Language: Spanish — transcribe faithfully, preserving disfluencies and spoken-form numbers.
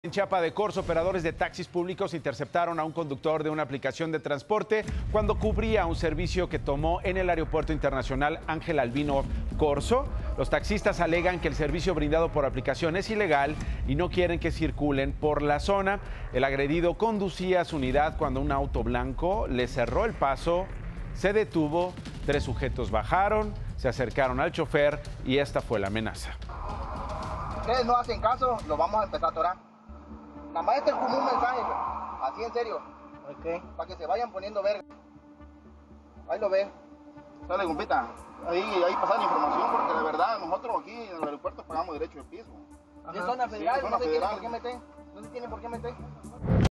En Chiapa de Corzo, operadores de taxis públicos interceptaron a un conductor de una aplicación de transporte cuando cubría un servicio que tomó en el Aeropuerto Internacional Ángel Albino Corzo. Los taxistas alegan que el servicio brindado por aplicación es ilegal y no quieren que circulen por la zona. El agredido conducía su unidad cuando un auto blanco le cerró el paso, se detuvo, tres sujetos bajaron, se acercaron al chofer y esta fue la amenaza. Ustedes no hacen caso, lo vamos a empezar a atorar. Nada más este es como un mensaje, así en serio, okay, para que se vayan poniendo verga. Ahí lo ven. Dale, compita. Ahí, ahí pasa la información, porque de verdad nosotros aquí en el aeropuerto pagamos derecho de piso. Es zona federal, sí, zona no se tiene por qué meter. No se tiene por qué meter.